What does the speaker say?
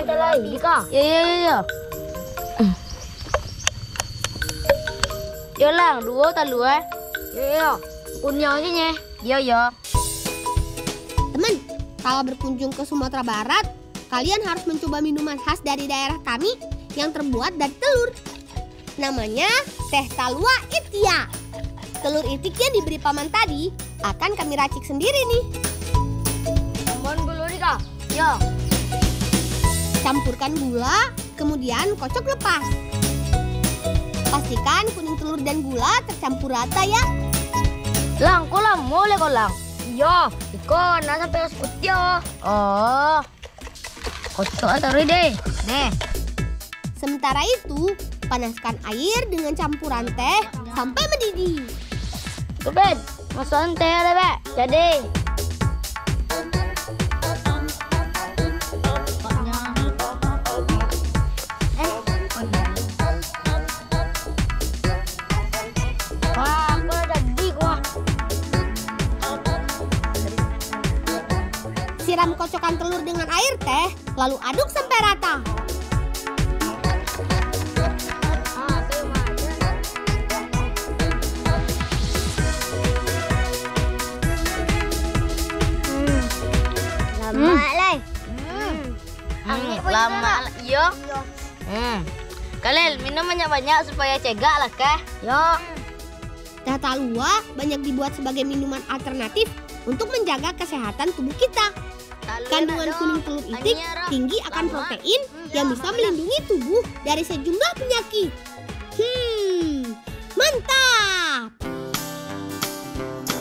Ada lagi kah? Ya. Yo lang, dua tak lu Ya. Punya aja nih. Ya. Teman, kalau berkunjung ke Sumatera Barat, kalian harus mencoba minuman khas dari daerah kami yang terbuat dari telur. Namanya Teh Talua Itia. Telur itik yang diberi paman tadi akan kami racik sendiri nih. Tambahkan gula nih kah? Ya. Campurkan gula, kemudian kocok lepas. Pastikan kuning telur dan gula tercampur rata ya. Lang, kau lang, boleh kau lang. Ya, ikon nasa peras putih ya. Oh. Kocok taruh deh. Sementara itu, panaskan air dengan campuran teh sampai mendidih. Ben, masukan teh ada, Be. Jadi. Wah, aku udah jadi gua. Siram kocokan telur dengan air teh, lalu aduk sampai rata. Lama iya. Kalian minum banyak-banyak supaya cegak lah kah? Ya. Teh Talua banyak dibuat sebagai minuman alternatif untuk menjaga kesehatan tubuh kita. Kandungan kuning telur itik tinggi akan protein yang bisa melindungi tubuh dari sejumlah penyakit. Mantap!